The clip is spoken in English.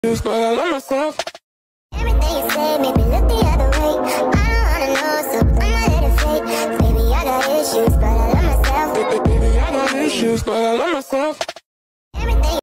But I love myself. Everything you say made me look the other way. I don't wanna know, so I'ma let it fade. Baby, I got issues, but I love myself. Baby, I got issues, but I love myself.